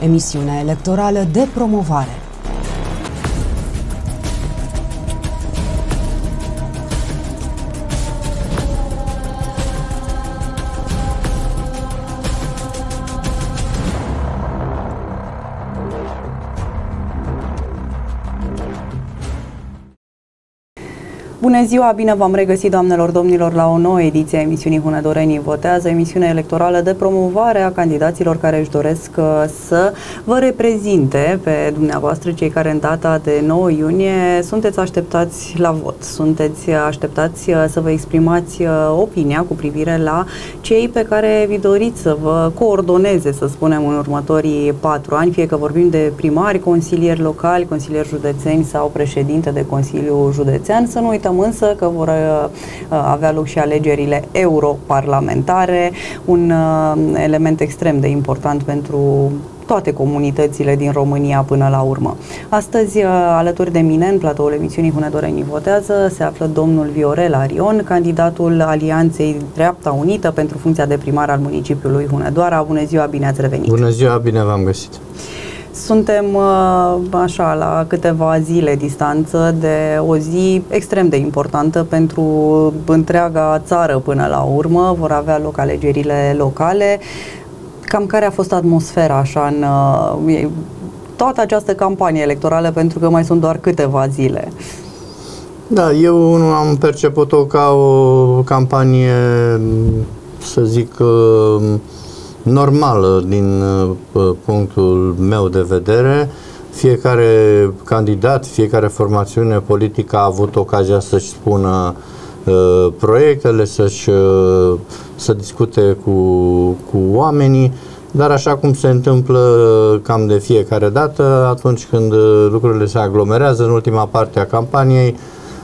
emisiunea electorală de promovare. Bună ziua, bine v-am regăsit, doamnelor, domnilor, la o nouă ediție a emisiunii Hunedorenii Votează, emisiunea electorală de promovare a candidaților care își doresc să vă reprezinte pe dumneavoastră, cei care în data de 9 iunie sunteți așteptați la vot, sunteți așteptați să vă exprimați opinia cu privire la cei pe care vi doriți să vă coordoneze, să spunem, în următorii 4 ani, fie că vorbim de primari, consilieri locali, consilieri județeni sau președinte de Consiliu Județean. Să nu uităm însă că vor avea loc și alegerile europarlamentare, un element extrem de important pentru toate comunitățile din România până la urmă. Astăzi, alături de mine, în platoul emisiunii Hunedorenii Votează, se află domnul Viorel Arion, candidatul Alianței Dreapta Unită pentru funcția de primar al municipiului Hunedoara. Bună ziua, bine ați revenit! Bună ziua, bine v-am găsit! Suntem așa la câteva zile distanță de o zi extrem de importantă pentru întreaga țară până la urmă. Vor avea loc alegerile locale. Cam care a fost atmosfera așa în toată această campanie electorală, pentru că mai sunt doar câteva zile? Da, eu am perceput-o ca o campanie, să zic, normală din punctul meu de vedere. Fiecare candidat, fiecare formațiune politică a avut ocazia să-și spună proiectele, să discute cu oamenii, dar așa cum se întâmplă cam de fiecare dată, atunci când lucrurile se aglomerează în ultima parte a campaniei,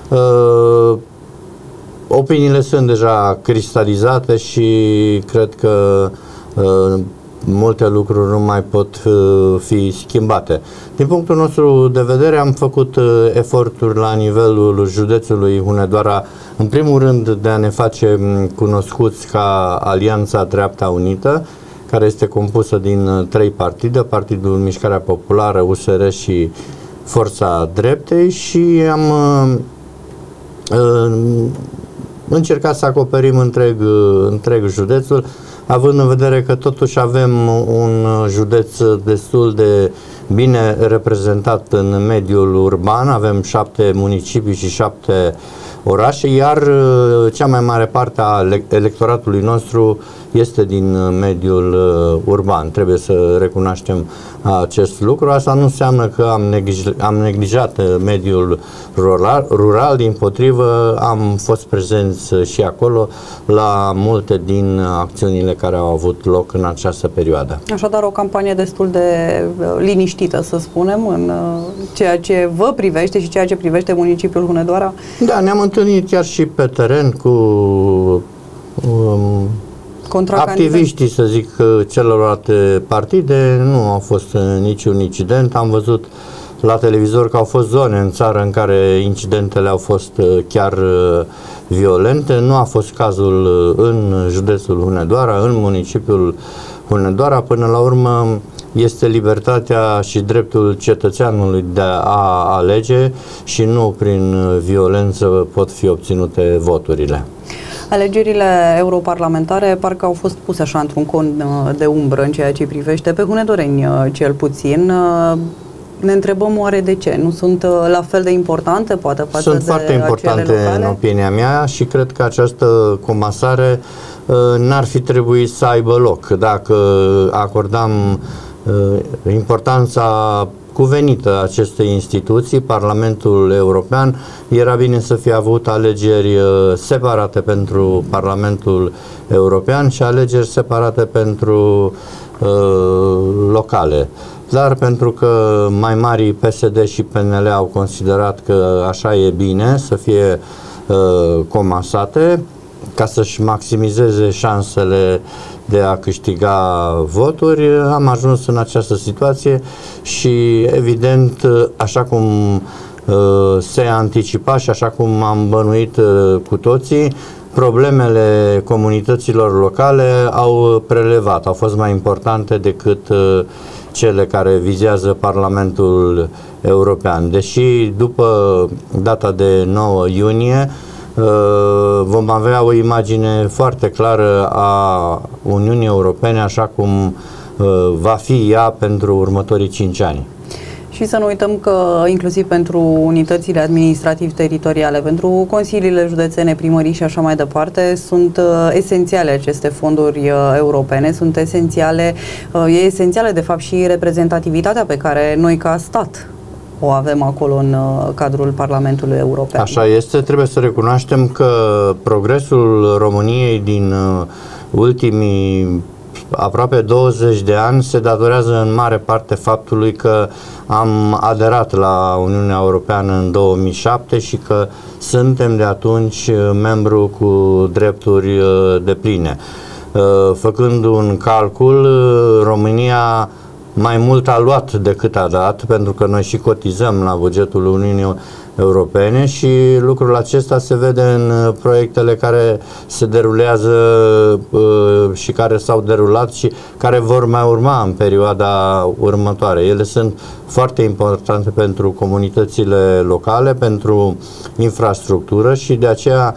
opiniile sunt deja cristalizate și cred că multe lucruri nu mai pot fi schimbate. Din punctul nostru de vedere, am făcut eforturi la nivelul județului Hunedoara, în primul rând de a ne face cunoscuți ca Alianța Dreapta Unită, care este compusă din 3 partide, Partidul Mișcarea Populară, USR și Forța Dreptei, și am încercat să acoperim întreg județul, având în vedere că totuși avem un județ destul de bine reprezentat în mediul urban, avem 7 municipii și 7 orașe, iar cea mai mare parte a electoratului nostru este din mediul urban. Trebuie să recunoaștem acest lucru. Asta nu înseamnă că am neglijat mediul rural, dimpotrivă, am fost prezenți și acolo la multe din acțiunile care au avut loc în această perioadă. Așadar, o campanie destul de liniștită, să spunem, în ceea ce vă privește și ceea ce privește municipiul Hunedoara? Da, ne-am întâlnit chiar și pe teren cu activiștii, să zic, celorlalte partide. Nu a fost niciun incident. Am văzut la televizor că au fost zone în țară în care incidentele au fost chiar violente. Nu a fost cazul în județul Hunedoara, în municipiul Hunedoara. Până la urmă, este libertatea și dreptul cetățeanului de a alege și nu prin violență pot fi obținute voturile. Alegerile europarlamentare parcă au fost puse așa într-un con de umbră în ceea ce privește pe hunedoreni, cel puțin. Ne întrebăm oare de ce? Nu sunt la fel de importante, poate, față de acele locale? Sunt foarte importante în opinia mea și cred că această comasare n-ar fi trebuit să aibă loc. Dacă acordam importanța cuvenită acestei instituții, Parlamentul European, era bine să fie avut alegeri separate pentru Parlamentul European și alegeri separate pentru locale. Dar pentru că mai marii PSD și PNL au considerat că așa e bine să fie comasate, ca să-și maximizeze șansele de a câștiga voturi, am ajuns în această situație și, evident, așa cum se anticipa și așa cum am bănuit cu toții, problemele comunităților locale au prelevat, au fost mai importante decât cele care vizează Parlamentul European. Deși după data de 9 iunie vom avea o imagine foarte clară a Uniunii Europene așa cum va fi ea pentru următorii 5 ani. Și să nu uităm că inclusiv pentru unitățile administrativ-teritoriale, pentru consiliile județene, primării și așa mai departe, sunt esențiale aceste fonduri europene, sunt esențiale, e esențială de fapt și reprezentativitatea pe care noi ca stat o avem acolo în cadrul Parlamentului European. Așa este, trebuie să recunoaștem că progresul României din ultimii aproape 20 de ani se datorează în mare parte faptului că am aderat la Uniunea Europeană în 2007 și că suntem de atunci membru cu drepturi depline. Făcând un calcul, România mai mult a luat decât a dat, pentru că noi și cotizăm la bugetul Uniunii Europene și lucrul acesta se vede în proiectele care se derulează și care s-au derulat și care vor mai urma în perioada următoare. Ele sunt foarte importante pentru comunitățile locale, pentru infrastructură și de aceea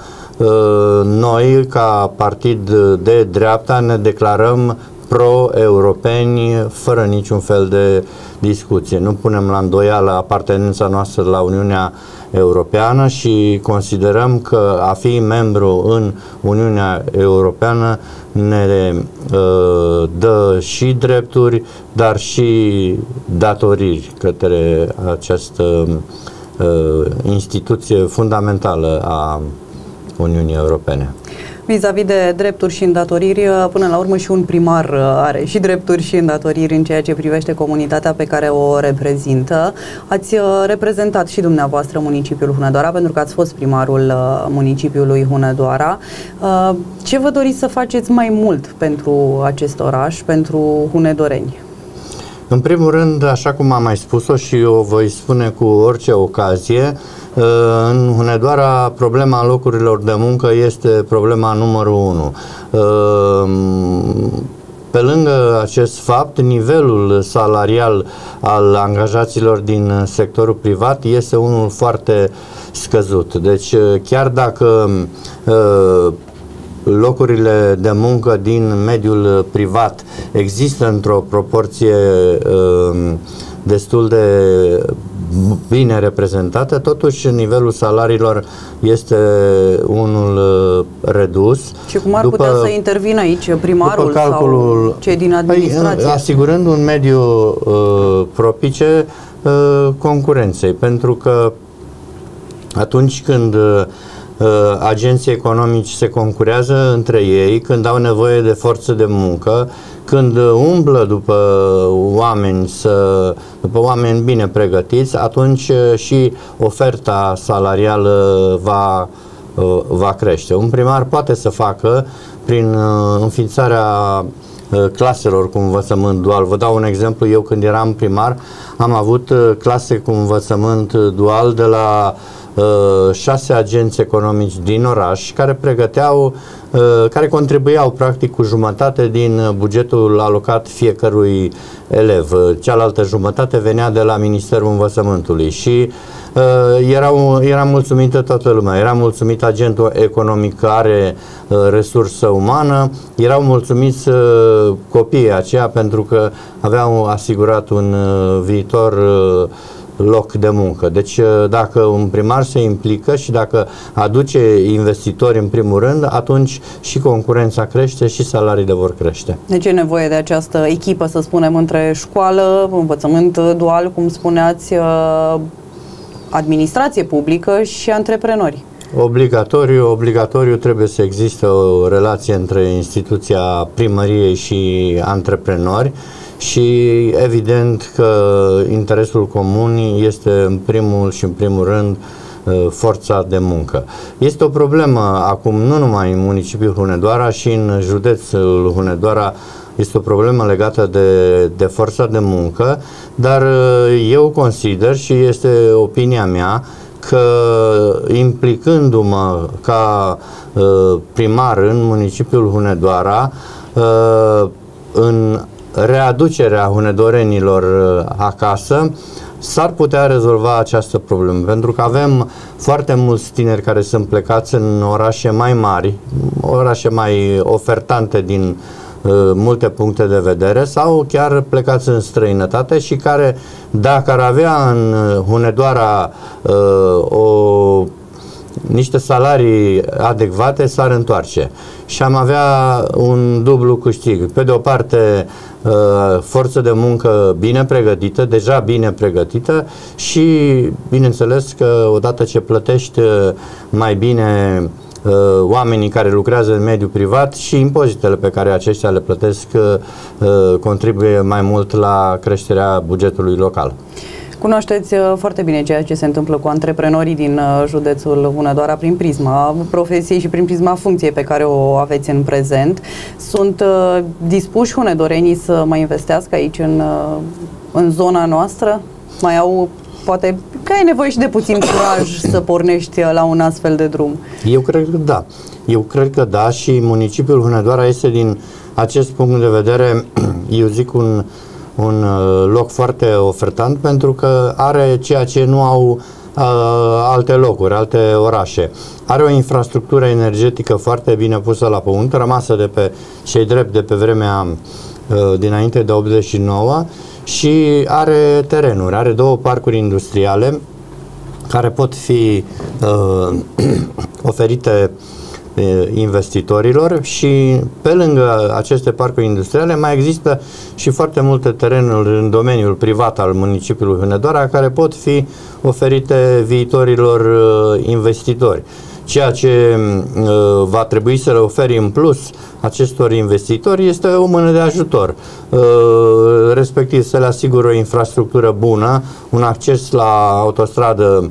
noi, ca partid de dreapta, ne declarăm pro-europeni fără niciun fel de discuție. Nu punem la îndoială apartenența noastră la Uniunea Europeană și considerăm că a fi membru în Uniunea Europeană ne dă și drepturi, dar și datoriri către această instituție fundamentală a Uniunii Europene. Vis-a-vis de drepturi și îndatoriri, până la urmă și un primar are și drepturi și îndatoriri în ceea ce privește comunitatea pe care o reprezintă. Ați reprezentat și dumneavoastră municipiul Hunedoara, pentru că ați fost primarul municipiului Hunedoara. Ce vă doriți să faceți mai mult pentru acest oraș, pentru hunedoreni? În primul rând, așa cum am mai spus-o și o voi spune cu orice ocazie, în Hunedoara problema locurilor de muncă este problema numărul 1. Pe lângă acest fapt, nivelul salarial al angajaților din sectorul privat este unul foarte scăzut. Deci chiar dacă locurile de muncă din mediul privat există într-o proporție destul de bine reprezentată, totuși nivelul salariilor este unul redus. Și cum ar putea să intervină aici primarul sau cei din administrație? Asigurând un mediu propice concurenței, pentru că atunci când agenții economici se concurează între ei, când au nevoie de forță de muncă, când umblă după oameni bine pregătiți, atunci și oferta salarială va crește. Un primar poate să facă prin înființarea claselor cu învățământ dual. Vă dau un exemplu. Eu când eram primar am avut clase cu învățământ dual de la 6 agenți economici din oraș care pregăteau, care contribuiau practic cu jumătate din bugetul alocat fiecărui elev. Cealaltă jumătate venea de la Ministerul Învățământului și era mulțumită toată lumea. Era mulțumit agentul economic care are resursă umană, erau mulțumiți copiii aceia pentru că aveau asigurat un viitor loc de muncă. Deci dacă un primar se implică și dacă aduce investitori în primul rând, atunci și concurența crește și salariile vor crește. Deci e nevoie de această echipă, să spunem, între școală, învățământ dual, cum spuneați, administrație publică și antreprenori. Obligatoriu trebuie să existe o relație între instituția primăriei și antreprenori și evident că interesul comun este în primul rând forța de muncă. Este o problemă acum nu numai în municipiul Hunedoara, și în județul Hunedoara este o problemă legată de forța de muncă, dar eu consider, și este opinia mea, că implicându-mă ca primar în municipiul Hunedoara în readucerea hunedorenilor acasă s-ar putea rezolva această problemă, pentru că avem foarte mulți tineri care sunt plecați în orașe mai mari, orașe mai ofertante din multe puncte de vedere, sau chiar plecați în străinătate și care, dacă ar avea în Hunedoara niște salarii adecvate, s-ar întoarce și am avea un dublu câștig. Pe de o parte, forță de muncă bine pregătită, deja bine pregătită, și bineînțeles că odată ce plătești mai bine oamenii care lucrează în mediul privat, și impozitele pe care aceștia le plătesc contribuie mai mult la creșterea bugetului local. Cunoașteți foarte bine ceea ce se întâmplă cu antreprenorii din județul Hunedoara prin prisma profesiei și prin prisma funcției pe care o aveți în prezent. Sunt dispuși hunedorenii să mai investească aici în zona noastră? Mai au, poate că ai nevoie și de puțin curaj să pornești la un astfel de drum? Eu cred că da. Eu cred că da, și municipiul Hunedoara este, din acest punct de vedere, eu zic, un loc foarte ofertant, pentru că are ceea ce nu au alte locuri, alte orașe. Are o infrastructură energetică foarte bine pusă la punct, rămasă de pe cei drept de pe vremea dinainte de 89, și are terenuri, are 2 parcuri industriale care pot fi oferite investitorilor, și pe lângă aceste parcuri industriale mai există și foarte multe terenuri în domeniul privat al municipiului Hunedoara care pot fi oferite viitorilor investitori. Ceea ce va trebui să le oferi în plus acestor investitori este o mână de ajutor, respectiv să le asigură o infrastructură bună, un acces la autostradă,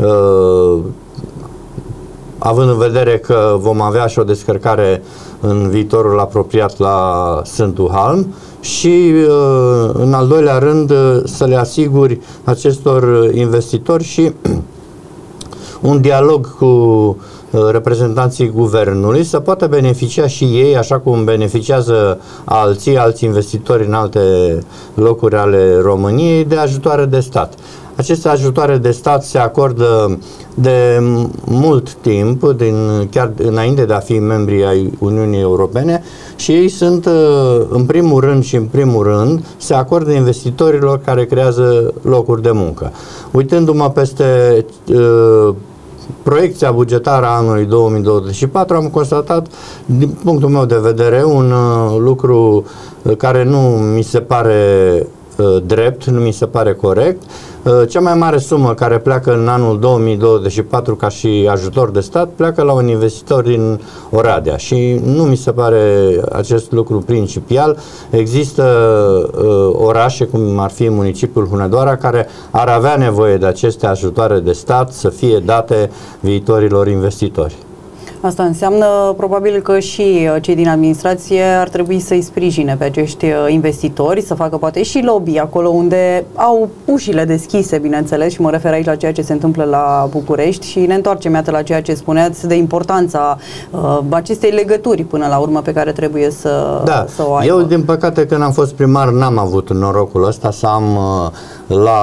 având în vedere că vom avea și o descărcare în viitorul apropiat la Sfântul Halm, și în al doilea rând să le asiguri acestor investitori și un dialog cu reprezentanții guvernului, să poată beneficia și ei, așa cum beneficiază alți investitori în alte locuri ale României, de ajutoare de stat. Aceste ajutoare de stat se acordă de mult timp, chiar înainte de a fi membri ai Uniunii Europene, și ei sunt, în primul rând, se acordă investitorilor care creează locuri de muncă. Uitându-mă peste proiecția bugetară a anului 2024, am constatat, din punctul meu de vedere, un lucru care nu mi se pare drept, nu mi se pare corect. Cea mai mare sumă care pleacă în anul 2024 ca și ajutor de stat pleacă la un investitor din Oradea, și nu mi se pare acest lucru principial. Există orașe, cum ar fi municipiul Hunedoara, care ar avea nevoie de aceste ajutoare de stat să fie date viitorilor investitori. Asta înseamnă probabil că și cei din administrație ar trebui să-i sprijine pe acești investitori, să facă poate și lobby acolo unde au ușile deschise, bineînțeles, și mă refer aici la ceea ce se întâmplă la București, și ne întoarcem, iată, la ceea ce spuneați de importanța acestei legături până la urmă pe care trebuie să o aibă. Eu, din păcate, când am fost primar, n-am avut norocul ăsta să am la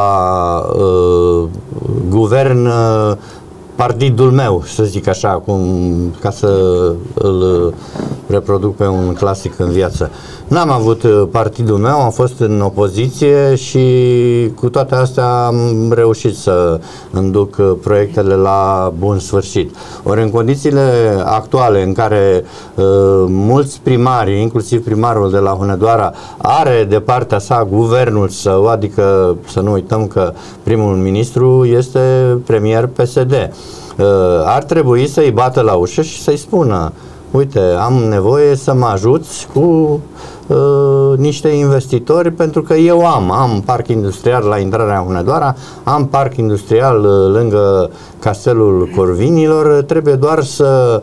guvern partidul meu, să zic așa, ca să îl reproduc pe un clasic în viață. N-am avut partidul meu, am fost în opoziție și cu toate astea am reușit să înduc proiectele la bun sfârșit. Ori în condițiile actuale în care mulți primari, inclusiv primarul de la Hunedoara, are de partea sa guvernul său, adică să nu uităm că primul ministru este premier PSD, ar trebui să-i bată la ușă și să-i spună: uite, am nevoie să mă ajuți cu niște investitori, pentru că eu am parc industrial la intrarea în Hunedoara, am parc industrial lângă Castelul Corvinilor, trebuie doar să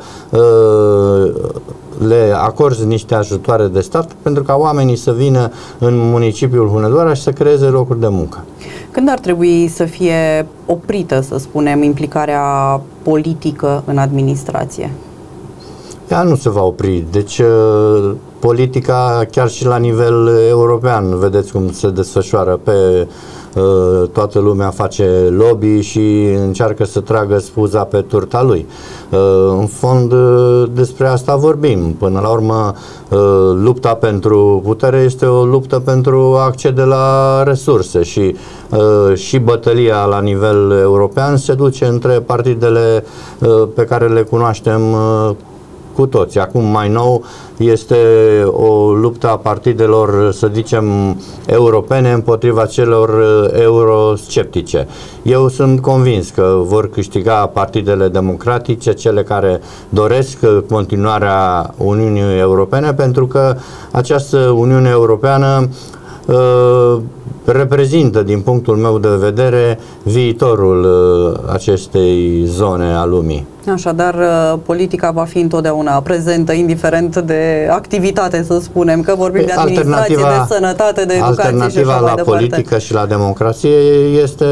le acorzi niște ajutoare de stat pentru ca oamenii să vină în municipiul Hunedoara și să creeze locuri de muncă. Când ar trebui să fie oprită, să spunem, implicarea politică în administrație? Ea nu se va opri. Deci politica chiar și la nivel european. Vedeți cum se desfășoară toată lumea face lobby și încearcă să tragă spuza pe turta lui. În fond, despre asta vorbim. Până la urmă, lupta pentru putere este o luptă pentru a accede la resurse și bătălia la nivel european se duce între partidele pe care le cunoaștem cu toți. Acum, mai nou, este o luptă a partidelor, să zicem, europene împotriva celor eurosceptice. Eu sunt convins că vor câștiga partidele democratice, cele care doresc continuarea Uniunii Europene, pentru că această Uniune Europeană reprezintă, din punctul meu de vedere, viitorul acestei zone a lumii. Așadar, politica va fi întotdeauna prezentă, indiferent de activitate, să spunem, că vorbim de administrație, de sănătate, de educație și așa mai departe. Alternativa la politică și la democrație este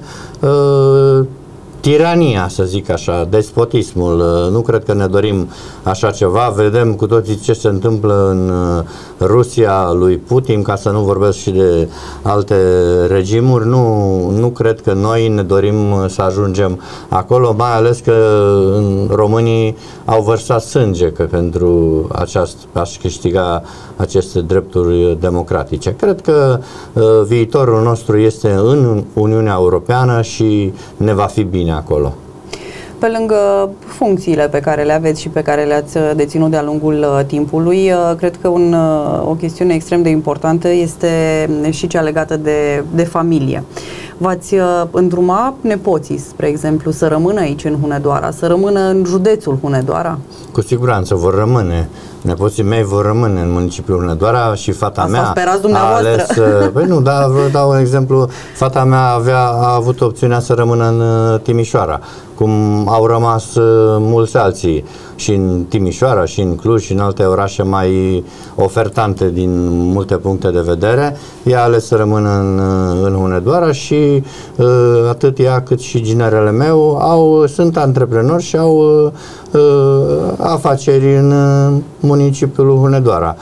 tirania, să zic așa, despotismul. Nu cred că ne dorim așa ceva. Vedem cu toții ce se întâmplă în Rusia lui Putin, ca să nu vorbesc și de alte regimuri. Nu cred că noi ne dorim să ajungem acolo, mai ales că românii au vărsat sânge pentru a-și câștiga aceste drepturi democratice. Cred că viitorul nostru este în Uniunea Europeană și ne va fi bine acolo. Pe lângă funcțiile pe care le aveți și pe care le-ați deținut de-a lungul timpului, cred că o chestiune extrem de importantă este și cea legată de familie. V-ați îndruma nepoții, spre exemplu, să rămână aici în Hunedoara, să rămână în județul Hunedoara? Cu siguranță vor rămâne. Nepoții mei vor rămâne în municipiul Hunedoara și fata mea a ales... Păi nu, dar vă dau un exemplu. Fata mea a avut opțiunea să rămână în Timișoara, cum au rămas mulți alții și în Timișoara, și în Cluj, și în alte orașe mai ofertante din multe puncte de vedere. Ea a ales să rămână în Hunedoara și atât ea cât și ginerele meu sunt antreprenori și au afaceri în municipiul Hunedoara.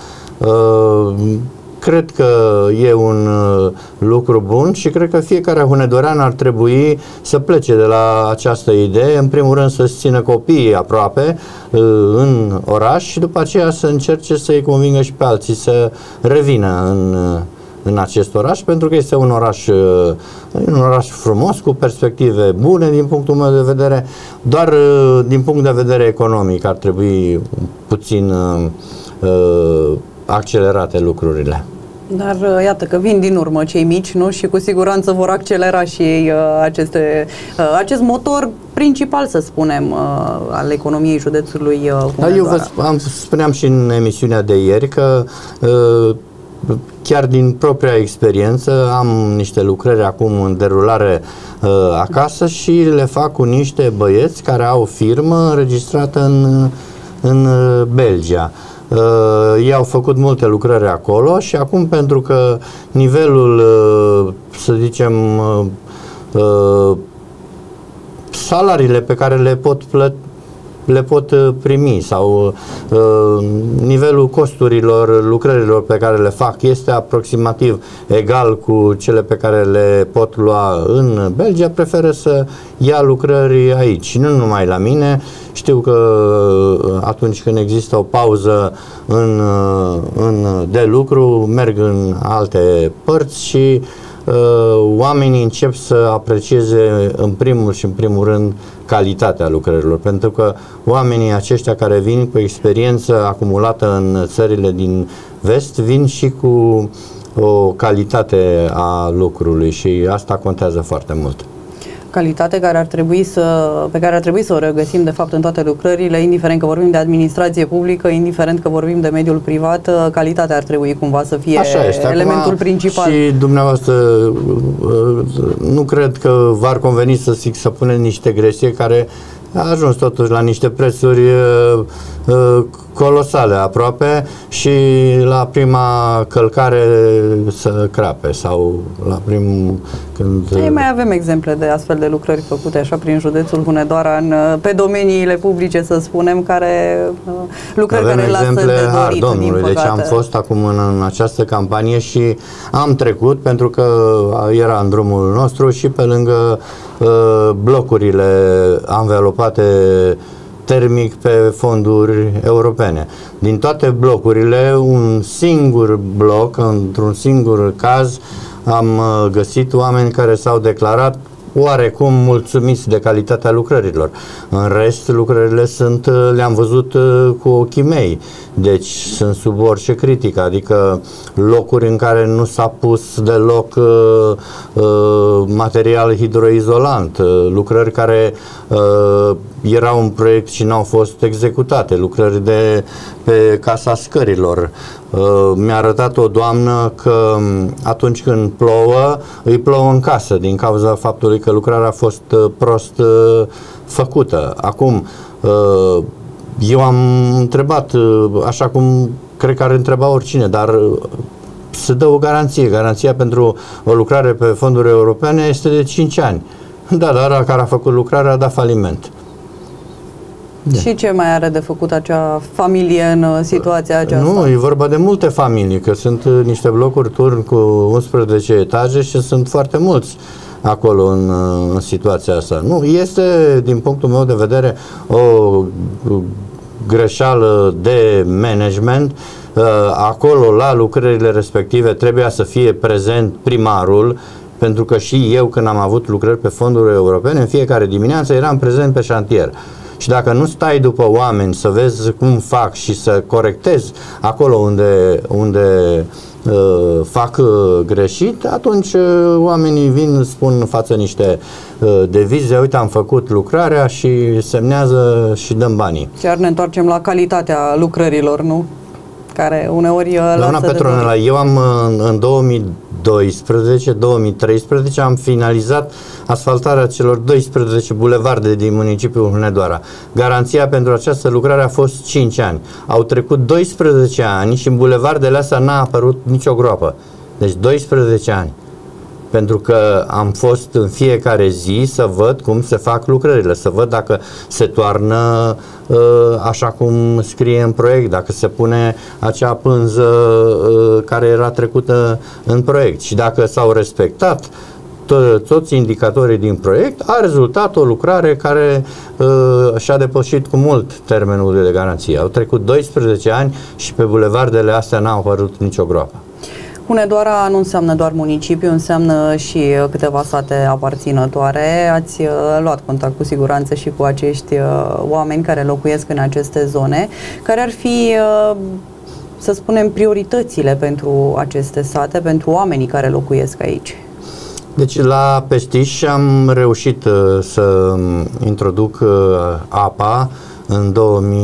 Cred că e un lucru bun și cred că fiecare hunedorean ar trebui să plece de la această idee, în primul rând să-și țină copiii aproape în oraș și după aceea să încerce să-i convingă și pe alții să revină în acest oraș, pentru că este un oraș frumos, cu perspective bune din punctul meu de vedere, doar din punct de vedere economic ar trebui puțin accelerate lucrurile. Dar iată că vin din urmă cei mici, nu? Și cu siguranță vor accelera și ei acest motor principal, să spunem, al economiei județului Hunedoara. Eu spuneam și în emisiunea de ieri că chiar din propria experiență am niște lucrări acum în derulare acasă și le fac cu niște băieți care au firmă înregistrată în Belgia. Ei au făcut multe lucrări acolo și acum, pentru că nivelul, să zicem, salariile pe care le pot primi sau nivelul costurilor lucrărilor pe care le fac este aproximativ egal cu cele pe care le pot lua în Belgia, preferă să ia lucrări aici. Nu numai la mine, știu că atunci când există o pauză de lucru, merg în alte părți și oamenii încep să aprecieze în primul rând calitatea lucrărilor, pentru că oamenii aceștia care vin cu experiență acumulată în țările din vest vin și cu o calitate a lucrului și asta contează foarte mult. Calitate pe care ar trebui să o regăsim de fapt în toate lucrările, indiferent că vorbim de administrație publică, indiferent că vorbim de mediul privat, calitatea ar trebui cumva să fie elementul principal. Și dumneavoastră nu cred că v-ar conveni să puneți niște gresie care a ajuns totuși la niște prețuri colosale aproape și la prima călcare să crape sau la primul când... Ei, mai avem exemple de astfel de lucrări făcute așa prin județul Hunedoara pe domeniile publice, să spunem, care lucrări avem care lasă de dorit, Domnului. Deci am fost acum în această campanie și am trecut pentru că era în drumul nostru și pe lângă blocurile anvelopate termic pe fonduri europene. Din toate blocurile, un singur bloc, într-un singur caz, am găsit oameni care s-au declarat oarecum mulțumiți de calitatea lucrărilor. În rest, lucrările le-am văzut cu ochii mei, deci sunt sub orice critică, adică locuri în care nu s-a pus deloc material hidroizolant, lucrări care erau un proiect și n-au fost executate, lucrări pe Casa Scărilor. Mi-a arătat o doamnă că atunci când plouă, îi plouă în casă din cauza faptului că lucrarea a fost prost făcută. Acum, eu am întrebat, așa cum cred că ar întreba oricine, dar se dă o garanție. Garanția pentru o lucrare pe fonduri europene este de 5 ani. Da, dar care a făcut lucrarea a dat faliment. Da. Și ce mai are de făcut acea familie în situația aceasta? Nu, e vorba de multe familii, că sunt niște blocuri turn cu 11 etaje și sunt foarte mulți acolo în situația asta. Nu, este, din punctul meu de vedere, o greșeală de management. Acolo, la lucrările respective, trebuia să fie prezent primarul, pentru că și eu, când am avut lucrări pe fonduri europene, în fiecare dimineață eram prezent pe șantier. Și dacă nu stai după oameni să vezi cum fac și să corectezi acolo unde fac greșit, atunci oamenii vin, spun în față niște devize, uite, am făcut lucrarea și semnează și dăm banii. Chiar ne întoarcem la calitatea lucrărilor, nu? Care uneori Doamna Petronela, eu am în 2012-2013 am finalizat asfaltarea celor 12 bulevarde din municipiul Hunedoara. Garanția pentru această lucrare a fost 5 ani. Au trecut 12 ani și în bulevardele astea n-a apărut nicio groapă. Deci 12 ani. Pentru că am fost în fiecare zi să văd cum se fac lucrările, să văd dacă se toarnă așa cum scrie în proiect, dacă se pune acea pânză care era trecută în proiect și dacă s-au respectat toți indicatorii din proiect, a rezultat o lucrare care și-a depășit cu mult termenul de garanție. Au trecut 12 ani și pe bulevardele astea n-a apărut nicio groapă. Hunedoara nu înseamnă doar municipiu, înseamnă și câteva sate aparținătoare. Ați luat contact cu siguranță și cu acești oameni care locuiesc în aceste zone. Care ar fi, să spunem, prioritățile pentru aceste sate, pentru oamenii care locuiesc aici? Deci la Peștiș am reușit să introduc apa în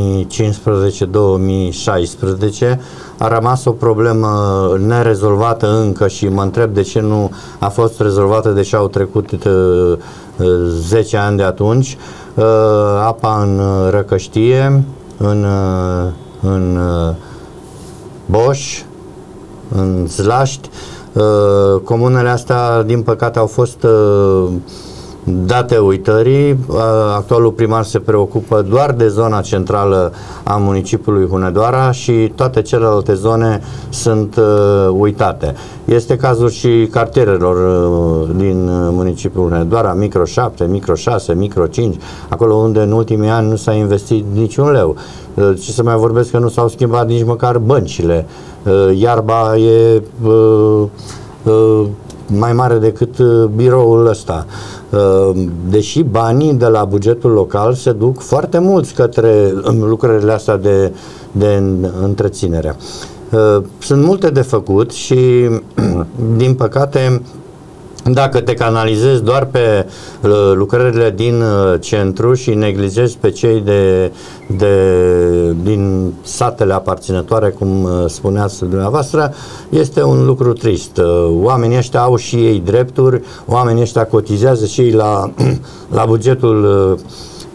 2015-2016. A rămas o problemă nerezolvată încă și mă întreb de ce nu a fost rezolvată, deși au trecut 10 ani de atunci. Apa în Răcăștie, în Boș, în Zlaști. Comunele astea, din păcate, au fost date uitării. Actualul primar se preocupă doar de zona centrală a municipiului Hunedoara și toate celelalte zone sunt uitate. Este cazul și cartierelor din municipiul Hunedoara, micro 7, micro 6, micro 5, acolo unde în ultimii ani nu s-a investit niciun leu. Ce să mai vorbesc că nu s-au schimbat nici măcar băncile. Iarba e mai mare decât biroul ăsta. Deși banii de la bugetul local se duc foarte mulți către lucrările astea de întreținere. Sunt multe de făcut și, din păcate, dacă te canalizezi doar pe lucrările din centru și neglijezi pe cei din satele aparținătoare, cum spuneați dumneavoastră, este un lucru trist. Oamenii ăștia au și ei drepturi, oamenii ăștia cotizează și ei la bugetul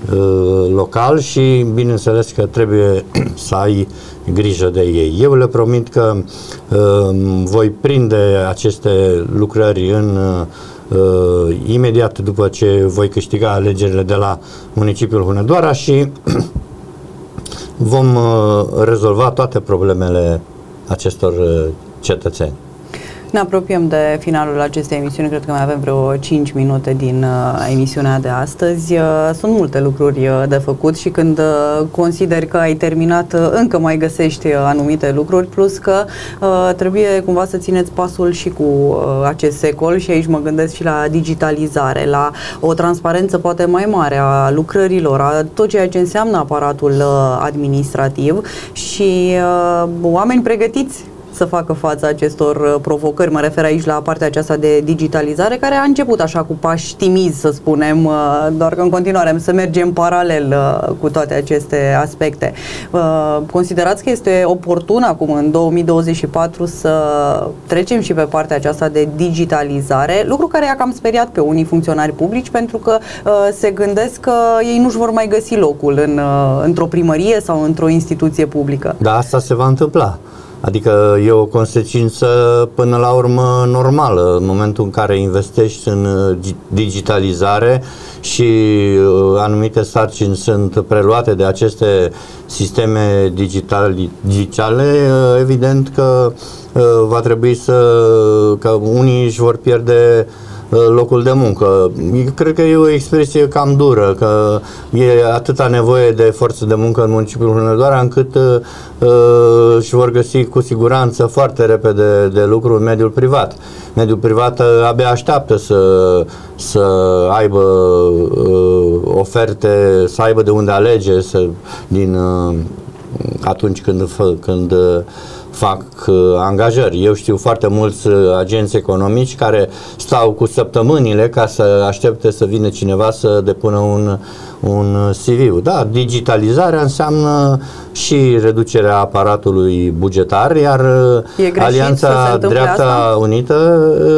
local și bineînțeles că trebuie să ai grijă de ei. Eu le promit că voi prinde aceste lucrări imediat după ce voi câștiga alegerile de la municipiul Hunedoara și vom rezolva toate problemele acestor cetățeni. Ne apropiem de finalul acestei emisiuni, cred că mai avem vreo 5 minute din emisiunea de astăzi. Sunt multe lucruri de făcut și când consideri că ai terminat, încă mai găsești anumite lucruri, plus că trebuie cumva să țineți pasul și cu acest secol și aici mă gândesc și la digitalizare, la o transparență poate mai mare a lucrărilor, a tot ceea ce înseamnă aparatul administrativ și oameni pregătiți să facă față acestor provocări. Mă refer aici la partea aceasta de digitalizare, care a început așa cu pași timizi, să spunem, doar că în continuare să mergem paralel cu toate aceste aspecte. Considerați că este oportun acum, în 2024, să trecem și pe partea aceasta de digitalizare, lucru care i-a cam speriat pe unii funcționari publici, pentru că se gândesc că ei nu-și vor mai găsi locul într-o primărie sau într-o instituție publică. Da, asta se va întâmpla. Adică e o consecință până la urmă normală în momentul în care investești în digitalizare și anumite sarcini sunt preluate de aceste sisteme digitale, evident că va trebui că unii își vor pierde locul de muncă. Cred că e o expresie cam dură, că e atâta nevoie de forță de muncă în municipiul Hunedoara încât își vor găsi cu siguranță foarte repede de lucru în mediul privat. Mediul privat abia așteaptă să aibă oferte, să aibă de unde alege atunci când fac angajări. Eu știu foarte mulți agenți economici care stau cu săptămânile ca să aștepte să vină cineva să depună un CV. Da, digitalizarea înseamnă și reducerea aparatului bugetar, iar Alianța Dreapta Unită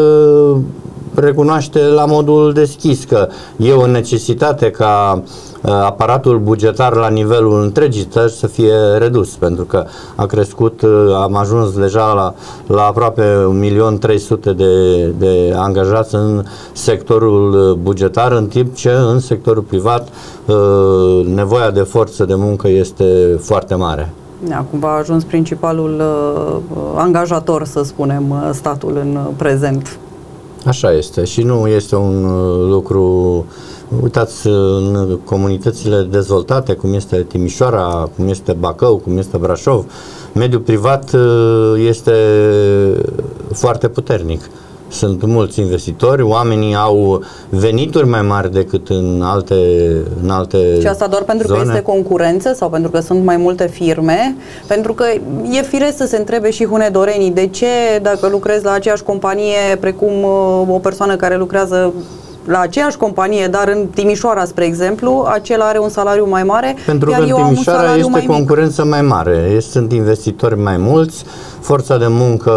recunoaște la modul deschis că e o necesitate ca aparatul bugetar la nivelul întregii țări să fie redus, pentru că a crescut, am ajuns deja la aproape 1.300.000 de angajați în sectorul bugetar, în timp ce în sectorul privat nevoia de forță de muncă este foarte mare. Cumva a ajuns principalul angajator, să spunem, statul în prezent. Așa este și nu este un lucru. Uitați, în comunitățile dezvoltate, cum este Timișoara, cum este Bacău, cum este Brașov, mediul privat este foarte puternic. Sunt mulți investitori, oamenii au venituri mai mari decât în alte Și asta doar pentru zone. Că este concurență sau pentru că sunt mai multe firme? Pentru că e firesc să se întrebe și hunedorenii de ce, dacă lucrezi la aceeași companie precum o persoană care lucrează la aceeași companie, dar în Timișoara, spre exemplu, acela are un salariu mai mare, pentru iar că eu în am un Timișoara salariu mai este mic. concurență mai mare, sunt investitori mai mulți, forța de muncă,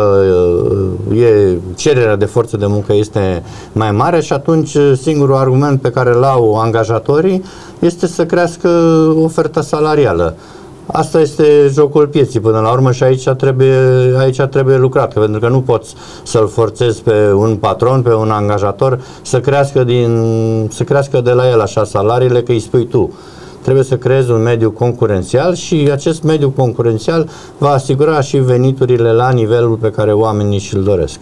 cererea de forță de muncă este mai mare și atunci singurul argument pe care îl au angajatorii este să crească oferta salarială. Asta este jocul pieții până la urmă și aici trebuie lucrat, pentru că nu poți să-l forțezi pe un patron, pe un angajator să crească de la el așa salariile, că îi spui tu. Trebuie să creezi un mediu concurențial și acest mediu concurențial va asigura și veniturile la nivelul pe care oamenii și-l doresc.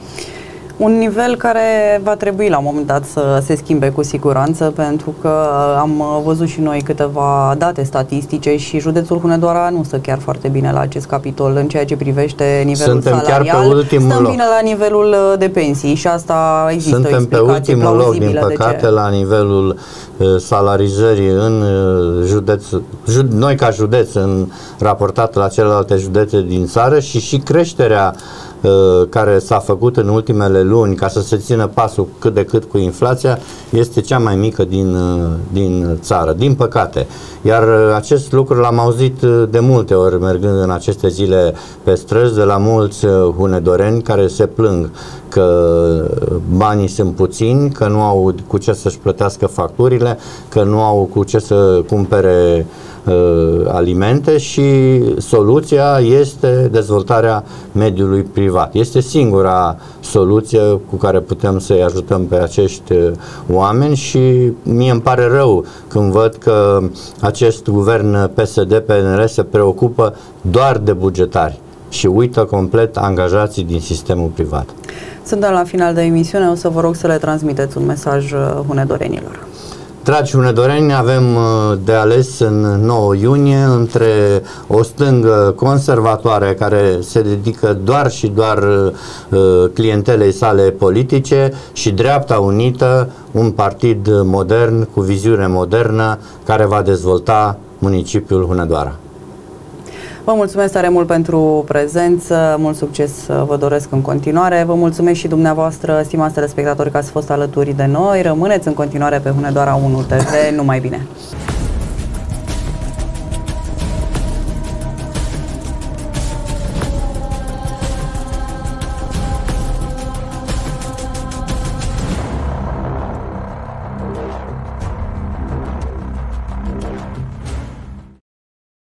Un nivel care va trebui la un moment dat să se schimbe cu siguranță, pentru că am văzut și noi câteva date statistice și județul Hunedoara nu stă chiar foarte bine la acest capitol în ceea ce privește nivelul salarial. Chiar pe ultimul Stăm loc. bine la nivelul de pensii și asta există o Suntem pe explicație ultimul loc, din plauzibilă păcate, de ce. la nivelul salarizării în județ, noi ca județ, raportat la celelalte județe din țară și creșterea care s-a făcut în ultimele luni ca să se țină pasul cât de cât cu inflația este cea mai mică din țară, din păcate. Iar acest lucru l-am auzit de multe ori mergând în aceste zile pe străzi de la mulți hunedoreni care se plâng că banii sunt puțini, că nu au cu ce să-și plătească facturile, că nu au cu ce să cumpere alimente și soluția este dezvoltarea mediului privat. Este singura soluție cu care putem să-i ajutăm pe acești oameni și mie îmi pare rău când văd că acest guvern PSD-PNL se preocupă doar de bugetari și uită complet angajații din sistemul privat. Suntem la final de emisiune, o să vă rog să le transmiteți un mesaj hunedorenilor. Dragi hunedoreni, avem de ales în 9 iunie între o stângă conservatoare care se dedică doar și doar clientelei sale politice și dreapta unită, un partid modern, cu viziune modernă, care va dezvolta municipiul Hunedoara. Vă mulțumesc tare mult pentru prezență, mult succes vă doresc în continuare. Vă mulțumesc și dumneavoastră, stimați telespectatori, că ați fost alături de noi. Rămâneți în continuare pe Hunedoara 1 TV. Numai bine!